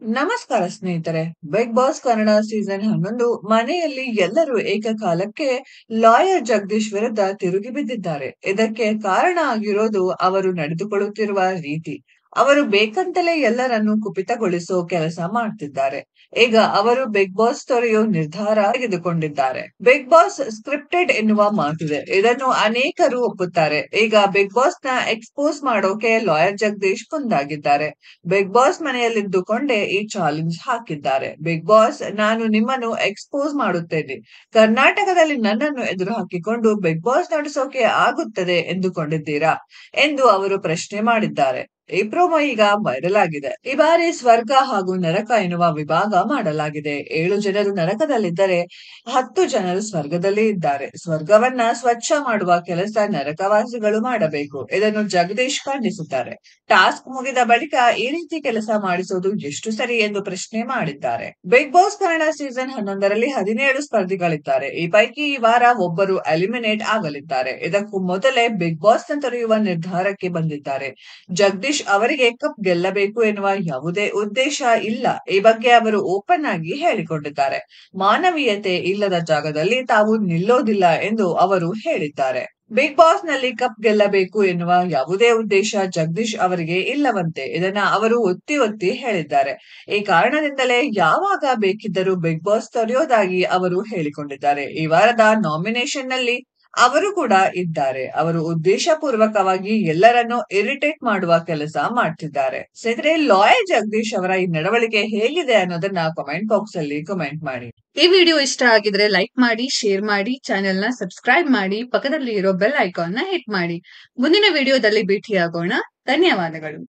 ನಮಸ್ಕಾರ ಸ್ನೇಹಿತರೆ. Big Boss Kannada season 11 ಮನೆಯಲ್ಲಿ ಎಲ್ಲರೂ ಏಕಕಾಲಕ್ಕೆ ಲಾಯರ್ ಜಗದೀಶ್ ವಿರುದ್ಧ ತಿರುಗಿ ಬಿದ್ದಿದ್ದಾರೆ. ಇದಕ್ಕೆ ಕಾರಣ ಆಗಿರೋದು ಅವರು ನಡೆದುಕೊಳ್ಳುತ್ತಿರುವ ರೀತಿ. ಅವರು ಬೇಕಂತಲೇ ಎಲ್ಲರನ್ನೂ ಕುಪಿತಗೊಳಿಸೋ ಕೆಲಸ ಮಾಡ್ತಿದ್ದಾರೆ. ಈಗ ಅವರು ಬಿಗ್ ಬಾಸ್ ತೊರೆಯೋ ನಿರ್ಧಾರ ತೆಗೆದುಕೊಂಡಿದ್ದಾರೆ. ಬಿಗ್ ಬಾಸ್ ಸ್ಕ್ರಿಪ್ಟೆಡ್ ಎನ್ನುವ ಮಾತಿದೆ. ಇದನ್ನು ಅನೇಕರು ಒಪ್ಪುತ್ತಾರೆ. ಈಗ ಬಿಗ್ ಬಾಸ್ ನ ಎಕ್ಸ್ಪೋಸ್ ಮಾಡೋಕೆ ಲಾಯರ್ ಜಗದೀಶ್ ಮುಂದಾಗಿದ್ದಾರೆ. ಬಿಗ್ ಬಾಸ್ ಮನೆಯಲ್ಲಿದ್ದುಕೊಂಡೇ ಈ ಚಾಲೆಂಜ್ ಹಾಕಿದ್ದಾರೆ. ಬಿಗ್ ಬಾಸ್, ನಾನು ನಿಮ್ಮನ್ನು ಎಕ್ಸ್ಪೋಸ್ ಮಾಡುತ್ತೇನೆ. ಕರ್ನಾಟಕದಲ್ಲಿ ನನ್ನನ್ನು ಎದುರು ಹಾಕಿಕೊಂಡು ಬಿಗ್ ಬಾಸ್ ನಡೆಸೋಕೆ ಆಗುತ್ತದೆ ಎಂದುಕೊಂಡಿದ್ದೀರಾ ಎಂದು ಅವರು ಪ್ರಶ್ನೆ ಮಾಡಿದ್ದಾರೆ. ಈ ಪ್ರೋಮೋ ಈಗ ವೈರಲ್ ಆಗಿದೆ. ಈ ಬಾರಿ ಸ್ವರ್ಗ ಹಾಗೂ ನರಕ ಎನ್ನುವ ವಿಭಾಗ ಮಾಡಲಾಗಿದೆ. 7 ಜನರು ನರಕದಲ್ಲಿದ್ದರೆ 10 ಜನರು ಸ್ವರ್ಗದಲ್ಲಿ ಇದ್ದಾರೆ. ಸ್ವರ್ಗವನ್ನ ಸ್ವಚ್ಛ ಮಾಡುವ ಕೆಲಸ ನರಕವಾಸಿಗಳು ಮಾಡಬೇಕು. ಇದನ್ನು ಜಗದೀಶ್ ಖಂಡಿಸುತ್ತಾರೆ. ಟಾಸ್ಕ್ ಮುಗಿದ ಬಳಿಕ ಈ ರೀತಿ ಕೆಲಸ ಮಾಡಿಸೋದು ಎಷ್ಟು ಸರಿ ಎಂದು ಪ್ರಶ್ನೆ ಮಾಡಿದ್ದಾರೆ. ಬಿಗ್ ಬಾಸ್ ಕನ್ನಡ ಸೀಸನ್ 11ರಲ್ಲಿ 17 ಸ್ಪರ್ಧಿಗಳಿದ್ದಾರೆ. ಈ ಪೈಕಿ ಈ ವಾರ ಒಬ್ಬರು ಎಲಿಮಿನೇಟ್ ಆಗಲಿದ್ದಾರೆ. ಇದಕ್ಕೂ ಮೊದಲೇ ಬಿಗ್ ಬಾಸ್ ನ ತೊರೆಯುವ ನಿರ್ಧಾರಕ್ಕೆ ಬಂದಿದ್ದಾರೆ. ಜಗದೀಶ್ ಅವರಿಗೆ ಕಪ್ ಗೆಲ್ಲಬೇಕು ಎನ್ನುವ ಯಾವುದೇ ಉದ್ದೇಶ ಇಲ್ಲ. ಈ ಬಗ್ಗೆ ಅವರು ಓಪನ್ ಆಗಿ ಹೇಳಿಕೊಂಡಿದ್ದಾರೆ. ಮಾನವೀಯತೆ ಇಲ್ಲದ ಜಾಗದಲ್ಲಿ ತಾವು ನಿಲ್ಲೋದಿಲ್ಲ ಎಂದು ಅವರು ಹೇಳಿದ್ದಾರೆ. ಬಿಗ್ ಬಾಸ್ ನಲ್ಲಿ ಕಪ್ ಗೆಲ್ಲಬೇಕು ಎನ್ನುವ ಯಾವುದೇ ಉದ್ದೇಶ ಜಗದೀಶ್ ಅವರಿಗೆ ಇಲ್ಲವಂತೆ. ಇದನ್ನ ಅವರು ಒತ್ತಿ ಒತ್ತಿ ಹೇಳಿದ್ದಾರೆ. ಈ ಕಾರಣದಿಂದಲೇ ಯಾವಾಗ ಬೇಕಿದ್ದರೂ ಬಿಗ್ ಬಾಸ್ ತೊರೆಯೋದಾಗಿ ಅವರು ಹೇಳಿಕೊಂಡಿದ್ದಾರೆ. ಈ ವಾರದ ನಾಮಿನೇಷನ್ ನಲ್ಲಿ ಅವರು ಕೂಡ ಇದ್ದಾರೆ. ಅವರು ಉದ್ದೇಶಪೂರ್ವಕವಾಗಿ ಎಲ್ಲರನ್ನೂ ಇರಿಟೇಟ್ ಮಾಡುವ ಕೆಲಸ ಮಾಡ್ತಿದ್ದಾರೆ. ಸ್ನೇಹಿತರೆ, ಲಾಯರ್ ಜಗದೀಶ್ ಅವರ ಈ ನಡವಳಿಕೆ ಹೇಗಿದೆ ಅನ್ನೋದನ್ನ ಕಮೆಂಟ್ ಬಾಕ್ಸ್ ಅಲ್ಲಿ ಕಮೆಂಟ್ ಮಾಡಿ. ಈ ವಿಡಿಯೋ ಇಷ್ಟ ಆಗಿದ್ರೆ ಲೈಕ್ ಮಾಡಿ, ಶೇರ್ ಮಾಡಿ, ಚಾನೆಲ್ ನ ಸಬ್ಸ್ಕ್ರೈಬ್ ಮಾಡಿ, ಪಕ್ಕದಲ್ಲಿ ಇರೋ ಬೆಲ್ ಐಕಾನ್ ನ ಹಿಟ್ ಮಾಡಿ. ಮುಂದಿನ ವಿಡಿಯೋದಲ್ಲಿ ಭೇಟಿಯಾಗೋಣ. ಧನ್ಯವಾದಗಳು.